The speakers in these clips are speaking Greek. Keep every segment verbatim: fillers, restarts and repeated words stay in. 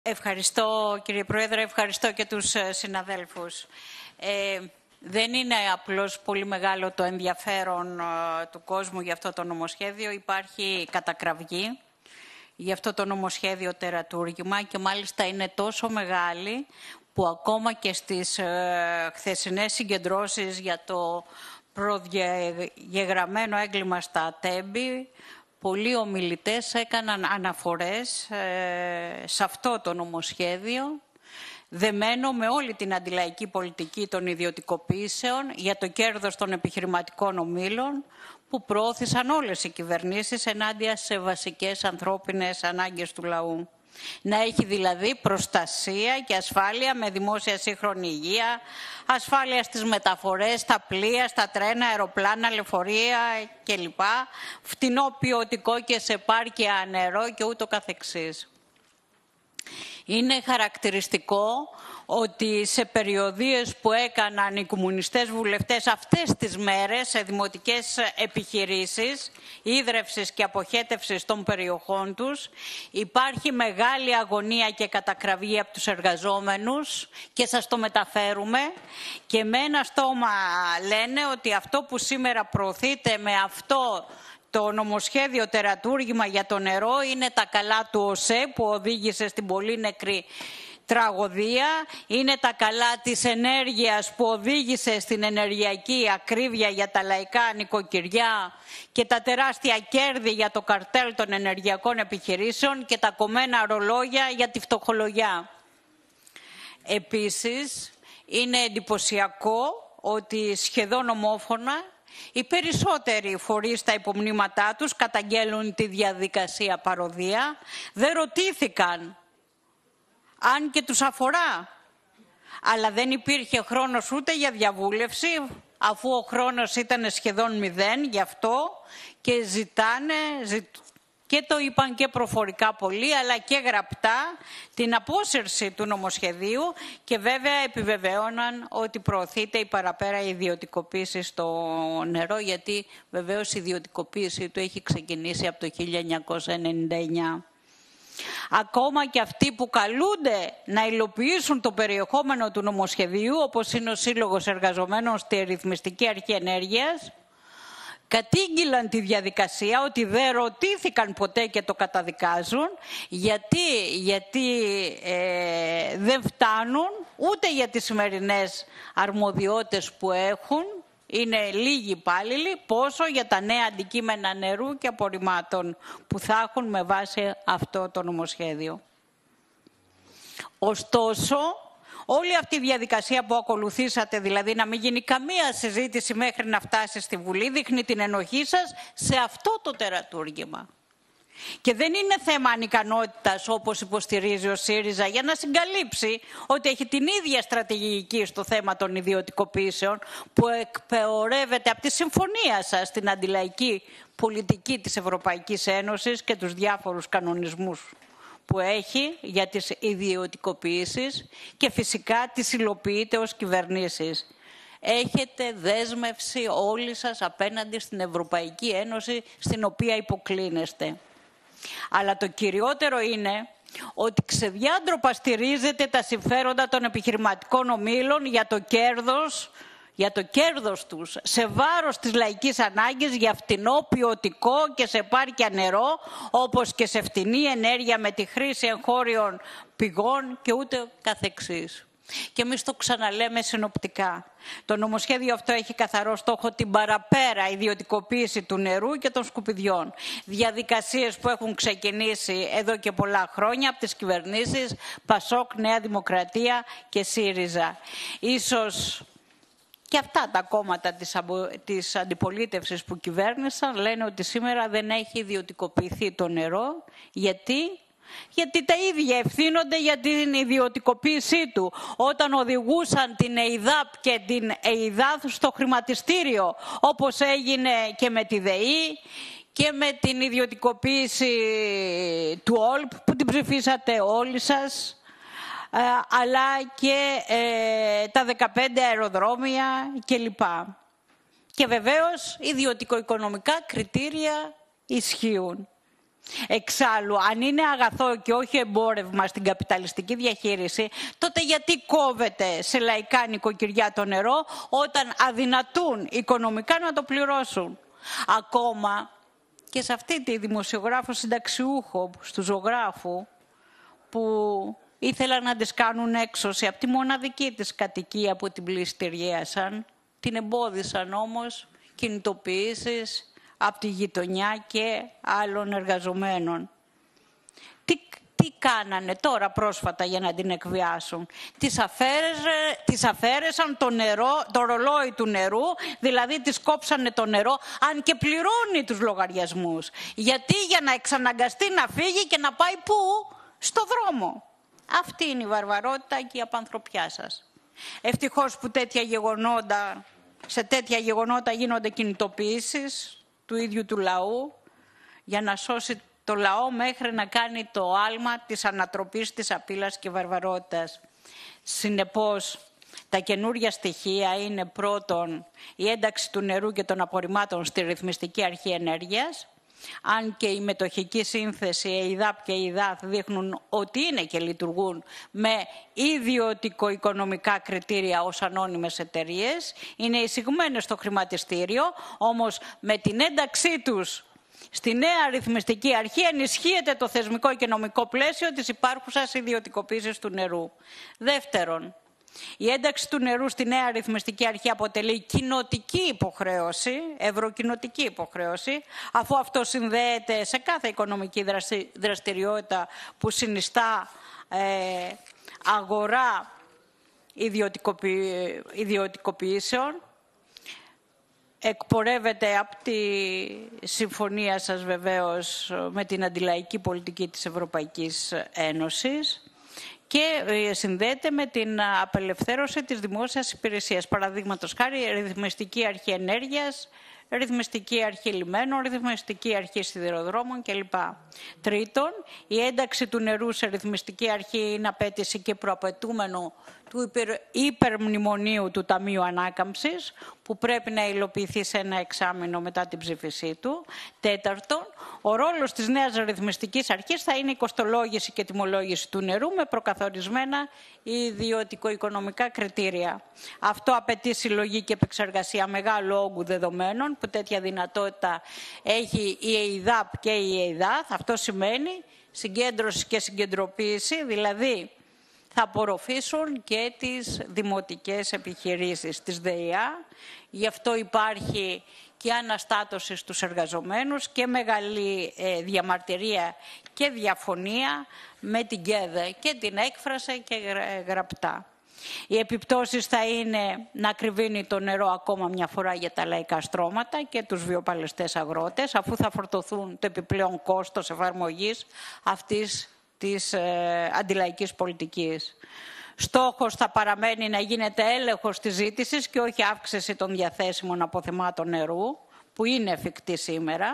Ευχαριστώ κύριε Πρόεδρε, ευχαριστώ και τους συναδέλφους. Ε, δεν είναι απλώς πολύ μεγάλο το ενδιαφέρον ε, του κόσμου για αυτό το νομοσχέδιο. Υπάρχει κατακραυγή για αυτό το νομοσχέδιο τερατούργημα και μάλιστα είναι τόσο μεγάλη που ακόμα και στις ε, χθεσινές συγκεντρώσεις για το προδιαγεγραμμένο έγκλημα στα Τέμπη, πολλοί ομιλητές έκαναν αναφορές ε, σε αυτό το νομοσχέδιο, δεμένο με όλη την αντιλαϊκή πολιτική των ιδιωτικοποιήσεων για το κέρδος των επιχειρηματικών ομίλων, που προώθησαν όλες οι κυβερνήσεις ενάντια σε βασικές ανθρώπινες ανάγκες του λαού. Να έχει δηλαδή προστασία και ασφάλεια με δημόσια σύγχρονη υγεία, ασφάλεια στις μεταφορές, στα πλοία, στα τρένα, αεροπλάνα, λεωφορεία κλπ. Φτηνό ποιοτικό και σε πάρκια νερό και ούτω καθεξής. Είναι χαρακτηριστικό ότι σε περιοδίες που έκαναν οι κομμουνιστές βουλευτές αυτές τις μέρες σε δημοτικές επιχειρήσεις ίδρευσης και αποχέτευσης των περιοχών τους υπάρχει μεγάλη αγωνία και κατακραυγή από τους εργαζόμενους και σας το μεταφέρουμε και με ένα στόμα λένε ότι αυτό που σήμερα προωθείται με αυτό το νομοσχέδιο τερατούργημα για το νερό είναι τα καλά του ΟΣΕ που οδήγησε στην πολύ νεκρή τραγωδία, είναι τα καλά της ενέργειας που οδήγησε στην ενεργειακή ακρίβεια για τα λαϊκά νοικοκυριά και τα τεράστια κέρδη για το καρτέλ των ενεργειακών επιχειρήσεων και τα κομμένα ρολόγια για τη φτωχολογιά. Επίσης, είναι εντυπωσιακό ότι σχεδόν ομόφωνα οι περισσότεροι φορείς στα υπομνήματά τους καταγγέλουν τη διαδικασία παροδία, δεν ρωτήθηκαν αν και τους αφορά. Αλλά δεν υπήρχε χρόνος ούτε για διαβούλευση, αφού ο χρόνος ήταν σχεδόν μηδέν, γι' αυτό και ζητάνε, ζητ... και το είπαν και προφορικά πολλοί, αλλά και γραπτά, την απόσυρση του νομοσχεδίου και βέβαια επιβεβαίωναν ότι προωθείται η παραπέρα ιδιωτικοποίηση στο νερό, γιατί βεβαίως η ιδιωτικοποίηση του έχει ξεκινήσει από το χίλια εννιακόσια ενενήντα εννιά. Ακόμα και αυτοί που καλούνται να υλοποιήσουν το περιεχόμενο του νομοσχεδίου, όπως είναι ο Σύλλογος Εργαζομένων στη Ρυθμιστική Αρχή Ενέργειας, κατήγγειλαν τη διαδικασία ότι δεν ρωτήθηκαν ποτέ και το καταδικάζουν, γιατί, γιατί ε, δεν φτάνουν ούτε για τις σημερινές αρμοδιότητες που έχουν, είναι λίγοι υπάλληλοι, πόσο για τα νέα αντικείμενα νερού και απορριμμάτων που θα έχουν με βάση αυτό το νομοσχέδιο. Ωστόσο, όλη αυτή η διαδικασία που ακολουθήσατε, δηλαδή να μην γίνει καμία συζήτηση μέχρι να φτάσει στη Βουλή, δείχνει την ενοχή σας σε αυτό το τερατούργημα. Και δεν είναι θέμα ανικανότητας, όπως υποστηρίζει ο ΣΥΡΙΖΑ, για να συγκαλύψει ότι έχει την ίδια στρατηγική στο θέμα των ιδιωτικοποιήσεων που εκπεωρεύεται από τη συμφωνία σας στην αντιλαϊκή πολιτική της Ευρωπαϊκής Ένωσης και τους διάφορους κανονισμούς που έχει για τις ιδιωτικοποιήσεις και φυσικά τις υλοποιείτε ως κυβερνήσεις. Έχετε δέσμευση όλοι σας απέναντι στην Ευρωπαϊκή Ένωση, στην οποία υποκλίνεστε. Αλλά το κυριότερο είναι ότι ξεδιάντροπα στηρίζετε τα συμφέροντα των επιχειρηματικών ομίλων για το κέρδος, για το κέρδος τους, σε βάρος της λαϊκής ανάγκης για φτηνό, ποιοτικό και σε πάρκια νερό, όπως και σε φτηνή ενέργεια με τη χρήση εγχώριων πηγών και ούτε καθεξής. Και εμείς το ξαναλέμε συνοπτικά. Το νομοσχέδιο αυτό έχει καθαρό στόχο την παραπέρα ιδιωτικοποίηση του νερού και των σκουπιδιών. Διαδικασίες που έχουν ξεκινήσει εδώ και πολλά χρόνια από τις κυβερνήσεις Πασόκ, Νέα Δημοκρατία και ΣΥΡΙΖΑ. Ίσως και αυτά τα κόμματα της, αμπο... της αντιπολίτευσης που κυβέρνησαν λένε ότι σήμερα δεν έχει ιδιωτικοποιηθεί το νερό. Γιατί? Γιατί τα ίδια ευθύνονται για την ιδιωτικοποίησή του. Όταν οδηγούσαν την ΕΙΔΑΠ και την ΕΙΔΑΘ στο χρηματιστήριο, όπως έγινε και με τη ΔΕΗ και με την ιδιωτικοποίηση του ΟΛΠ που την ψηφίσατε όλοι σας, αλλά και ε, τα δεκαπέντε αεροδρόμια κλπ. Και βεβαίως ιδιωτικοοικονομικά κριτήρια ισχύουν. Εξάλλου, αν είναι αγαθό και όχι εμπόρευμα στην καπιταλιστική διαχείριση, τότε γιατί κόβεται σε λαϊκά νοικοκυριά το νερό όταν αδυνατούν οικονομικά να το πληρώσουν? Ακόμα και σε αυτή τη δημοσιογράφο συνταξιούχο, του ζωγράφου, που ήθελαν να τις κάνουν έξωση από τη μοναδική της κατοικία που την πληστηριάσαν, την εμπόδισαν όμως κινητοποιήσεις από τη γειτονιά και άλλων εργαζομένων. Τι, τι κάνανε τώρα πρόσφατα για να την εκβιάσουν? Τις, αφαίρεζε, τις αφαίρεσαν το, νερό, το ρολόι του νερού, δηλαδή τις κόψανε το νερό, αν και πληρώνει τους λογαριασμούς. Γιατί? Για να εξαναγκαστεί να φύγει και να πάει πού? Στο δρόμο. Αυτή είναι η βαρβαρότητα και η απανθρωπιά σας. Ευτυχώς που τέτοια γεγονότα, σε τέτοια γεγονότα γίνονται κινητοποιήσεις του ίδιου του λαού για να σώσει το λαό μέχρι να κάνει το άλμα της ανατροπής, της απειλής και βαρβαρότητας. Συνεπώς, τα καινούργια στοιχεία είναι πρώτον η ένταξη του νερού και των απορριμμάτων στη Ρυθμιστική Αρχή Ενέργειας, αν και η μετοχική σύνθεση ΕΙΔΑΠ και ΕΙΔΑΘ δείχνουν ότι είναι και λειτουργούν με ιδιωτικο-οικονομικά κριτήρια ως ανώνυμες εταιρείες, είναι εισηγμένες στο χρηματιστήριο, όμως με την ένταξή τους στη νέα ρυθμιστική αρχή ενισχύεται το θεσμικό και νομικό πλαίσιο της υπάρχουσας ιδιωτικοποίησης του νερού. Δεύτερον, η ένταξη του νερού στη νέα ρυθμιστική αρχή αποτελεί κοινοτική υποχρέωση, ευρωκοινοτική υποχρέωση, αφού αυτό συνδέεται σε κάθε οικονομική δραστηριότητα που συνιστά ε, αγορά ιδιωτικοποιη... ιδιωτικοποιήσεων. Εκπορεύεται από τη συμφωνία σας βεβαίως με την αντιλαϊκή πολιτική της Ευρωπαϊκής Ένωσης και συνδέεται με την απελευθέρωση της δημόσιας υπηρεσίας. Παραδείγματος χάρη, ρυθμιστική αρχή ενέργειας, ρυθμιστική αρχή λιμένων, ρυθμιστική αρχή σιδηροδρόμων κλπ. Τρίτον, η ένταξη του νερού σε ρυθμιστική αρχή είναι απέτηση και προαπαιτούμενο του υπερ, υπερμνημονίου του Ταμείου Ανάκαμψης, που πρέπει να υλοποιηθεί σε ένα εξάμηνο μετά την ψήφισή του. Τέταρτον, ο ρόλος της νέας ρυθμιστικής αρχής θα είναι η κοστολόγηση και τιμολόγηση του νερού με προκαθορισμένα ιδιωτικο-οικονομικά κριτήρια. Αυτό απαιτεί συλλογή και επεξεργασία μεγάλου όγκου δεδομένων, που τέτοια δυνατότητα έχει η ΕΙΔΑΠ και η ΕΙΔΑΘ. Αυτό σημαίνει συγκέντρωση και συγκεντρωποίηση, δηλαδή θα απορροφήσουν και τις δημοτικές επιχειρήσεις της ΔΕΙΑ. Γι' αυτό υπάρχει και αναστάτωση στους εργαζομένους και μεγάλη ε, διαμαρτυρία και διαφωνία με την ΚΕΔΕ και την έκφρασε και γραπτά. Οι επιπτώσεις θα είναι να ακριβίνει το νερό ακόμα μια φορά για τα λαϊκά στρώματα και τους βιοπαλαιστές αγρότες, αφού θα φορτωθούν το επιπλέον κόστος εφαρμογής αυτής της ε, αντιλαϊκής πολιτικής. Στόχος θα παραμένει να γίνεται έλεγχος της ζήτησης και όχι αύξηση των διαθέσιμων αποθεμάτων νερού, που είναι εφικτή σήμερα.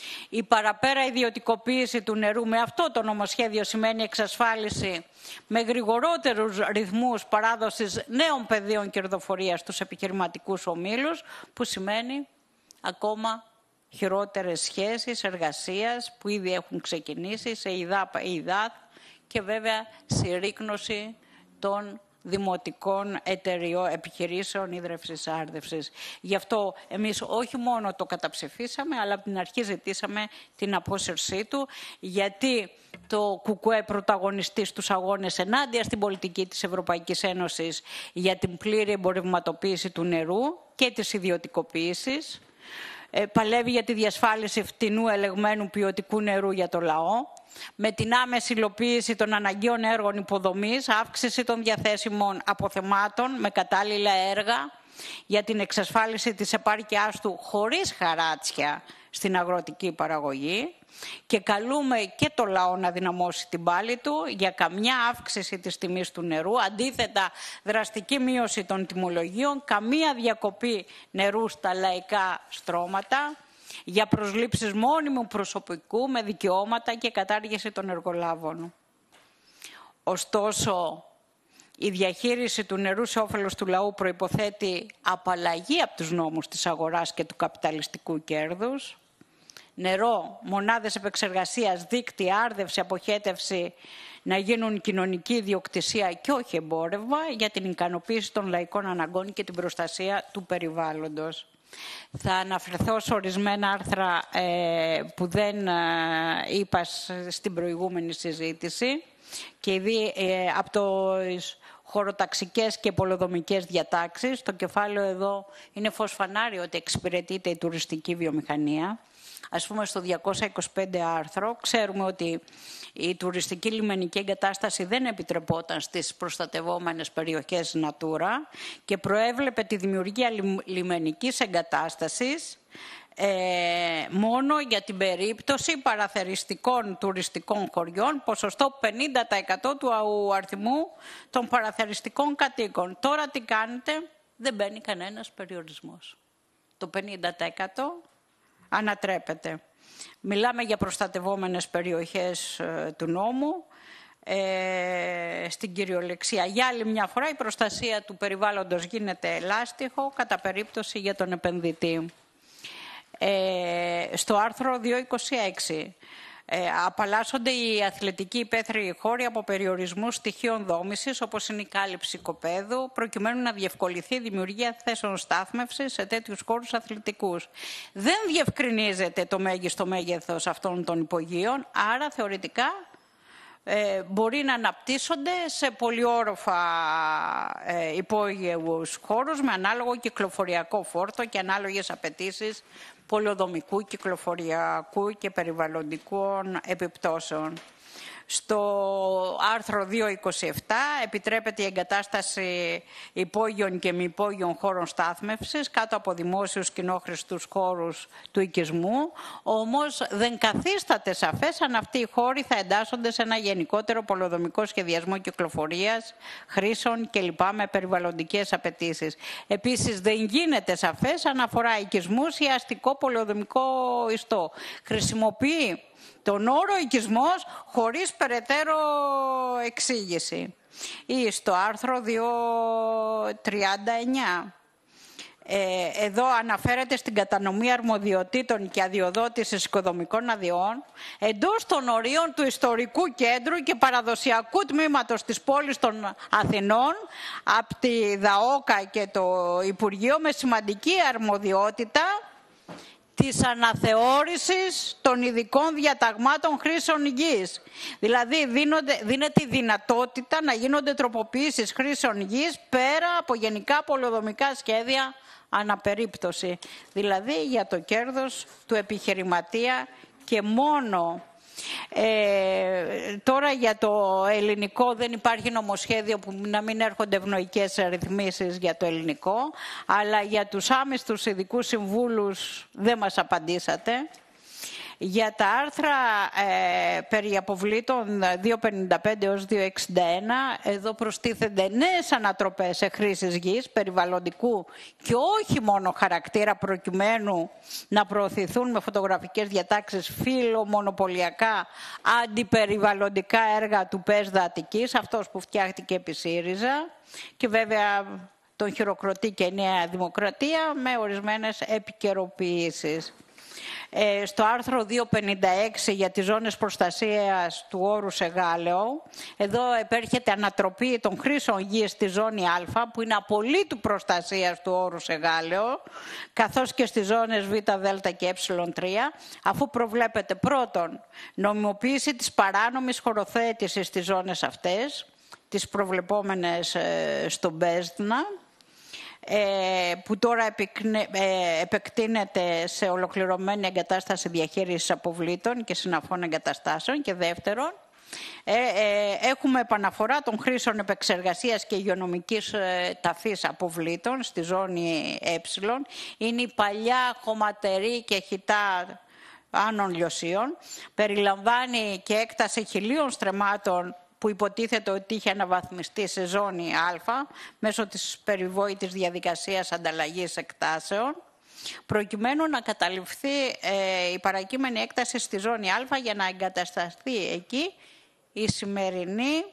Η παραπέρα ιδιωτικοποίηση του νερού με αυτό το νομοσχέδιο σημαίνει εξασφάλιση με γρηγορότερους ρυθμούς παράδοσης νέων πεδίων κερδοφορίας στους επιχειρηματικούς ομίλους, που σημαίνει ακόμα χειρότερες σχέσεις εργασίας που ήδη έχουν ξεκινήσει σε ΕΙΔΑΠ, ΕΙΔΑΘ και βέβαια συρρίκνωση των δημοτικών εταιριών, επιχειρήσεων ίδρευσης άρδευσης. Γι' αυτό εμείς όχι μόνο το καταψηφίσαμε, αλλά από την αρχή ζητήσαμε την απόσυρσή του, γιατί το ΚΚΕ πρωταγωνιστεί στους αγώνες ενάντια στην πολιτική της Ευρωπαϊκής Ένωσης για την πλήρη εμπορευματοποίηση του νερού και της ιδιωτικοποίησης. Παλεύει για τη διασφάλιση φτηνού ελεγμένου ποιοτικού νερού για το λαό, με την άμεση υλοποίηση των αναγκαίων έργων υποδομής, αύξηση των διαθέσιμων αποθεμάτων με κατάλληλα έργα για την εξασφάλιση της επάρκειάς του χωρίς χαράτσια στην αγροτική παραγωγή, και καλούμε και το λαό να δυναμώσει την πάλη του για καμιά αύξηση της τιμής του νερού, αντίθετα δραστική μείωση των τιμολογίων, καμία διακοπή νερού στα λαϊκά στρώματα, για προσλήψεις μόνιμου προσωπικού με δικαιώματα και κατάργηση των εργολάβων. Ωστόσο, η διαχείριση του νερού σε όφελος του λαού προϋποθέτει απαλλαγή από τους νόμους της αγοράς και του καπιταλιστικού κέρδους, νερό, μονάδες επεξεργασίας, δίκτυα, άρδευση, αποχέτευση να γίνουν κοινωνική ιδιοκτησία και όχι εμπόρευμα για την ικανοποίηση των λαϊκών αναγκών και την προστασία του περιβάλλοντος. Θα αναφερθώ σε ορισμένα άρθρα ε, που δεν ε, είπα στην προηγούμενη συζήτηση και ήδη ε, από το χωροταξικές και πολεοδομικές διατάξεις. Το κεφάλαιο εδώ είναι φως φανάρι ότι εξυπηρετείται η τουριστική βιομηχανία. Ας πούμε στο διακόσια είκοσι πέντε άρθρο ξέρουμε ότι η τουριστική λιμενική εγκατάσταση δεν επιτρεπόταν στις προστατευόμενες περιοχές Natura και προέβλεπε τη δημιουργία λιμενικής εγκατάστασης ε, μόνο για την περίπτωση παραθεριστικών τουριστικών χωριών, ποσοστό πενήντα τοις εκατό του αριθμού των παραθεριστικών κατοίκων. Τώρα τι κάνετε, δεν μπαίνει κανένας περιορισμός. Το πενήντα τοις εκατό ανατρέπεται. Μιλάμε για προστατευόμενες περιοχές ε, του νόμου. Ε, στην κυριολεξία. Για άλλη μια φορά η προστασία του περιβάλλοντος γίνεται ελάστιχο κατά περίπτωση για τον επενδυτή. Ε, στο άρθρο διακόσια είκοσι έξι ε, απαλλάσσονται οι αθλητικοί υπαίθριοι χώροι από περιορισμούς στοιχείων δόμησης όπως είναι η κάλυψη οικοπαίδου προκειμένου να διευκολυνθεί η δημιουργία θέσεων στάθμευσης σε τέτοιους χώρους αθλητικούς. Δεν διευκρινίζεται το μέγιστο μέγεθος αυτών των υπογείων, άρα θεωρητικά Ε, μπορεί να αναπτύσσονται σε πολυόροφα ε, υπόγειους χώρους με ανάλογο κυκλοφοριακό φόρτο και ανάλογες απαιτήσεις πολεοδομικού, κυκλοφοριακού και περιβαλλοντικών επιπτώσεων. Στο άρθρο διακόσια είκοσι επτά επιτρέπεται η εγκατάσταση υπόγειων και μη υπόγειων χώρων στάθμευσης κάτω από δημόσιους κοινόχρηστους χώρους του οικισμού, όμως δεν καθίσταται σαφές αν αυτοί οι χώροι θα εντάσσονται σε ένα γενικότερο πολεοδομικό σχεδιασμό κυκλοφορίας, χρήσεων κλπ. Με περιβαλλοντικές απαιτήσεις. Επίσης δεν γίνεται σαφές αν αφορά οικισμούς ή αστικό πολεοδομικό ιστό. Χρησιμοποιεί τον όρο οικισμός χωρίς περαιτέρω εξήγηση. Ή στο άρθρο διακόσια τριάντα εννιά. Ε, εδώ αναφέρεται στην κατανομή αρμοδιοτήτων και αδειοδότησης οικοδομικών αδειών εντός των ορίων του ιστορικού κέντρου και παραδοσιακού τμήματος της πόλης των Αθηνών από τη ΔΑΟΚΑ και το Υπουργείο με σημαντική αρμοδιότητα της αναθεώρησης των ειδικών διαταγμάτων χρήσεων γης. Δηλαδή δίνονται, δίνεται η δυνατότητα να γίνονται τροποποιήσεις χρήσεων γης πέρα από γενικά πολεοδομικά σχέδια αναπερίπτωση. Δηλαδή για το κέρδος του επιχειρηματία και μόνο. Ε, τώρα για το ελληνικό δεν υπάρχει νομοσχέδιο που να μην έρχονται ευνοϊκές ρυθμίσεις για το ελληνικό, αλλά για τους άμεστους ειδικούς συμβούλους δεν μας απαντήσατε. Για τα άρθρα ε, περί αποβλήτων διακόσια πενήντα πέντε έως διακόσια εξήντα ένα, εδώ προστίθενται νέες ανατροπές σε χρήσεις γης, περιβαλλοντικού και όχι μόνο χαρακτήρα προκειμένου να προωθηθούν με φωτογραφικές διατάξεις φιλομονοπολιακά αντιπεριβαλλοντικά έργα του ΠΕΣΔΑ Αττικής, αυτός που φτιάχτηκε επί ΣΥΡΙΖΑ και βέβαια τον χειροκροτεί και η Νέα Δημοκρατία με ορισμένες επικαιροποιήσεις. Ε, στο άρθρο διακόσια πενήντα έξι για τις ζώνες προστασίας του όρου Σεγάλεο, εδώ επέρχεται ανατροπή των χρήσεων γης στη ζώνη Α, που είναι απολύτου προστασίας του όρου Σεγάλεο, καθώς και στις ζώνες Β, Δ και Ε τρία, αφού προβλέπεται πρώτον νομιμοποίηση της παράνομης χωροθέτησης στις ζώνες αυτές, τις προβλεπόμενες ε, στον ΠΕΣΔΝΑ, που τώρα επεκτείνεται σε ολοκληρωμένη εγκατάσταση διαχείρισης αποβλήτων και συναφών εγκαταστάσεων. Και δεύτερον, έχουμε επαναφορά των χρήσεων επεξεργασίας και υγειονομικής ταφής αποβλήτων στη ζώνη Ε. Είναι η παλιά χωματερή και χυτά Άνων Λιωσίων. Περιλαμβάνει και έκταση χιλίων στρεμμάτων που υποτίθεται ότι είχε αναβαθμιστεί σε ζώνη Α μέσω της περιβόητης διαδικασίας ανταλλαγής εκτάσεων, προκειμένου να καταληφθεί ε, η παρακείμενη έκταση στη ζώνη Α για να εγκατασταθεί εκεί η σημερινή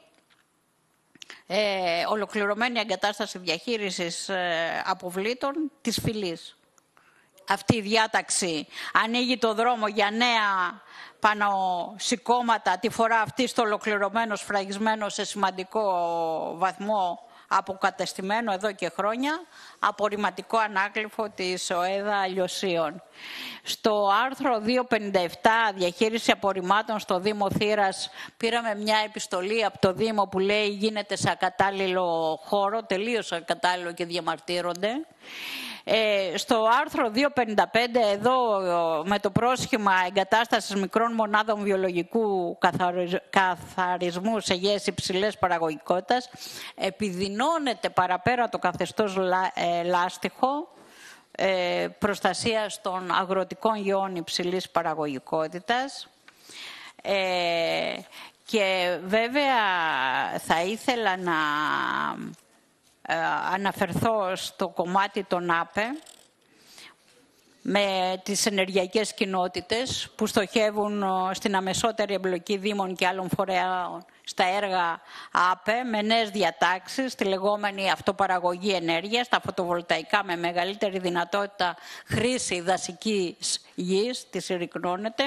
ε, ολοκληρωμένη εγκατάσταση διαχείρισης ε, αποβλήτων της φυλής. αυτή η διάταξη ανοίγει το δρόμο για νέα πάνω σηκώματα, τη φορά αυτή στο ολοκληρωμένο σφραγισμένο σε σημαντικό βαθμό αποκατεστημένο εδώ και χρόνια, απορριμματικό ανάγλυφο της ΟΕΔΑ Λιωσίων. Στο άρθρο διακόσια πενήντα επτά, διαχείριση απορριμμάτων στο Δήμο Θήρας, πήραμε μια επιστολή από το Δήμο που λέει γίνεται σε ακατάλληλο χώρο, τελείως ακατάλληλο και διαμαρτύρονται. Ε, στο άρθρο διακόσια πενήντα πέντε, εδώ με το πρόσχημα εγκατάστασης μικρών μονάδων βιολογικού καθαρισμού σε γέες υψηλές παραγωγικότητας, επιδεινώνεται παραπέρα το καθεστώς λά, ε, λάστιχο ε, προστασίας των αγροτικών γεών υψηλής παραγωγικότητας. Ε, και βέβαια θα ήθελα να αναφερθώ στο κομμάτι των ΑΠΕ με τις ενεργειακές κοινότητες που στοχεύουν στην αμεσότερη εμπλοκή δήμων και άλλων φορέων στα έργα ΑΠΕ με νέες διατάξεις, τη λεγόμενη αυτοπαραγωγή ενέργειας, τα φωτοβολταϊκά με μεγαλύτερη δυνατότητα χρήση δασικής γης, τη συρρυκνώνεται.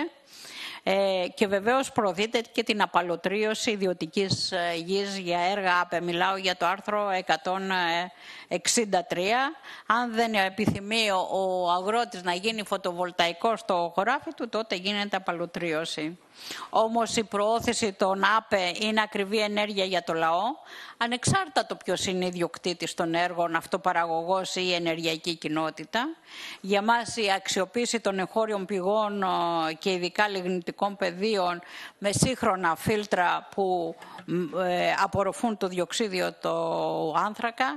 Ε, και βεβαίως προωθείται και την απαλωτρίωση ιδιωτικής γης για έργα ΑΠΕ. Μιλάω για το άρθρο εκατόν εξήντα τρία. Αν δεν επιθυμεί ο, ο αγρότης να γίνει φωτοβολταϊκό στο χωράφι του, τότε γίνεται απαλωτρίωση. Όμως η προώθηση των ΑΠΕ είναι ακριβή ενέργεια για το λαό, ανεξάρτητα το ποιος είναι ιδιοκτήτης των έργων, αυτοπαραγωγός ή η ενεργειακή κοινότητα. Για μας η αξιοποίηση των εγχώριων πηγών και ειδικά λιγνητικών πεδίων με σύγχρονα φίλτρα που απορροφούν το διοξίδιο του άνθρακα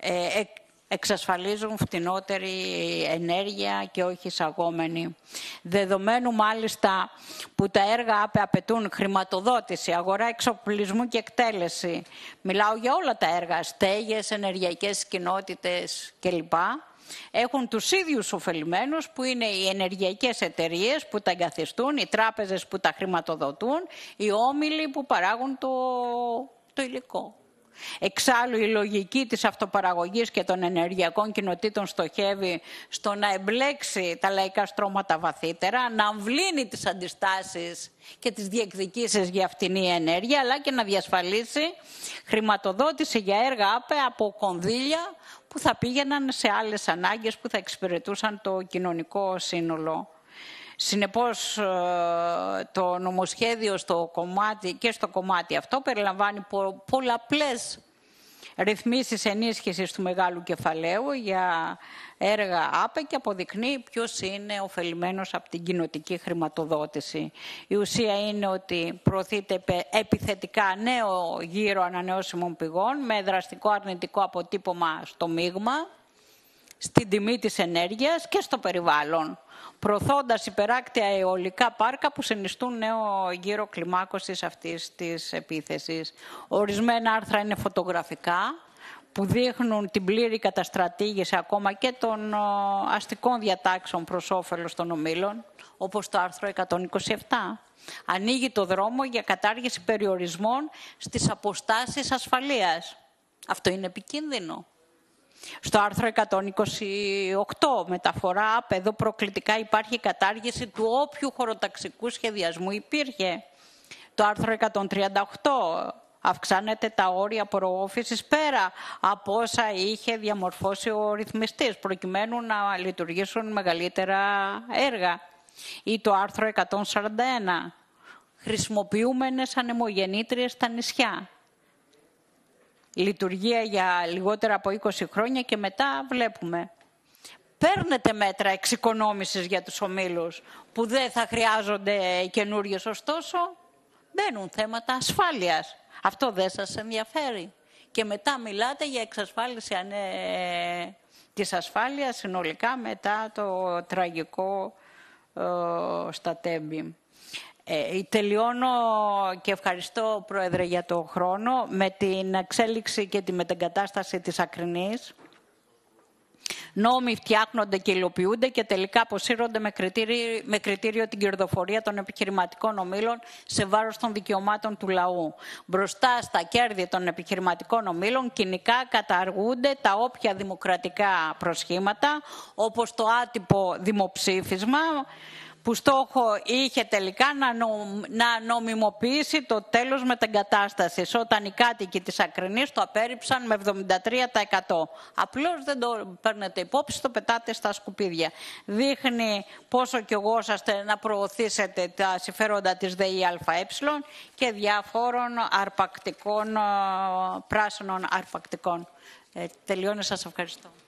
εξασφαλίζουν φτηνότερη ενέργεια και όχι εισαγόμενη. Δεδομένου μάλιστα που τα έργα ΑΠΕ απαιτούν χρηματοδότηση, αγορά εξοπλισμού και εκτέλεση. Μιλάω για όλα τα έργα, στέγες, ενεργειακές κοινότητες κλπ. Έχουν τους ίδιους ωφελημένους που είναι οι ενεργειακές εταιρείες που τα εγκαθιστούν, οι τράπεζες που τα χρηματοδοτούν, οι όμιλοι που παράγουν το, το υλικό. Εξάλλου η λογική της αυτοπαραγωγής και των ενεργειακών κοινοτήτων στοχεύει στο να εμπλέξει τα λαϊκά στρώματα βαθύτερα, να αμβλύνει τις αντιστάσεις και τις διεκδικήσεις για φτηνή ενέργεια, αλλά και να διασφαλίσει χρηματοδότηση για έργα ΑΠΕ από κονδύλια που θα πήγαιναν σε άλλες ανάγκες που θα εξυπηρετούσαν το κοινωνικό σύνολο. Συνεπώς το νομοσχέδιο στο κομμάτι, και στο κομμάτι αυτό περιλαμβάνει πο, πολλαπλές ρυθμίσεις ενίσχυσης του μεγάλου κεφαλαίου για έργα ΑΠΕ και αποδεικνύει ποιος είναι ωφελημένος από την κοινοτική χρηματοδότηση. Η ουσία είναι ότι προωθείται επιθετικά νέο γύρο ανανεώσιμων πηγών με δραστικό αρνητικό αποτύπωμα στο μείγμα, στην τιμή της ενέργειας και στο περιβάλλον, προωθώντας υπεράκτια αιωλικά πάρκα που συνιστούν νέο γύρο κλιμάκωσης αυτής της επίθεσης. Ορισμένα άρθρα είναι φωτογραφικά που δείχνουν την πλήρη καταστρατήγηση ακόμα και των αστικών διατάξεων προς όφελος των ομίλων, όπως το άρθρο εκατόν είκοσι επτά. Ανοίγει το δρόμο για κατάργηση περιορισμών στις αποστάσεις ασφαλείας. Αυτό είναι επικίνδυνο. Στο άρθρο εκατόν είκοσι οκτώ, μεταφορά ΑΠΕ, εδώ προκλητικά υπάρχει κατάργηση του όποιου χωροταξικού σχεδιασμού υπήρχε. Το άρθρο εκατόν τριάντα οκτώ, αυξάνεται τα όρια προώθησης πέρα από όσα είχε διαμορφώσει ο ρυθμιστής, προκειμένου να λειτουργήσουν μεγαλύτερα έργα. Ή το άρθρο εκατόν σαράντα ένα, χρησιμοποιούμενες ανεμογεννήτριες στα νησιά. Λειτουργία για λιγότερα από είκοσι χρόνια και μετά βλέπουμε. Παίρνετε μέτρα εξοικονόμησης για τους ομίλους που δεν θα χρειάζονται καινούριες, ωστόσο μπαίνουν θέματα ασφάλειας. Αυτό δεν σας ενδιαφέρει. Και μετά μιλάτε για εξασφάλιση ανέ... της ασφάλειας συνολικά μετά το τραγικό ε, στα Τέμπη. Ε, τελειώνω και ευχαριστώ, Πρόεδρε, για το χρόνο με την εξέλιξη και τη μετεγκατάσταση της Ακρινής. Νόμοι φτιάχνονται και υλοποιούνται και τελικά αποσύρονται με κριτήριο, με κριτήριο την κερδοφορία των επιχειρηματικών ομίλων σε βάρος των δικαιωμάτων του λαού. Μπροστά στα κέρδη των επιχειρηματικών ομίλων κοινικά καταργούνται τα όποια δημοκρατικά προσχήματα, όπως το άτυπο δημοψήφισμα, που στόχο είχε τελικά να, νο, να νομιμοποιήσει το τέλος μετεγκατάστασης, όταν οι κάτοικοι της Ακρινής το απέρριψαν με εβδομήντα τρία τοις εκατό. Απλώς δεν το παίρνετε υπόψη, το πετάτε στα σκουπίδια. Δείχνει πόσο κι εγώ είσαστε να προωθήσετε τα συμφέροντα της ΔΕΗ ΑΕ και διάφορων αρπακτικών, πράσινων αρπακτικών. Ε, τελειώνω, σας ευχαριστώ.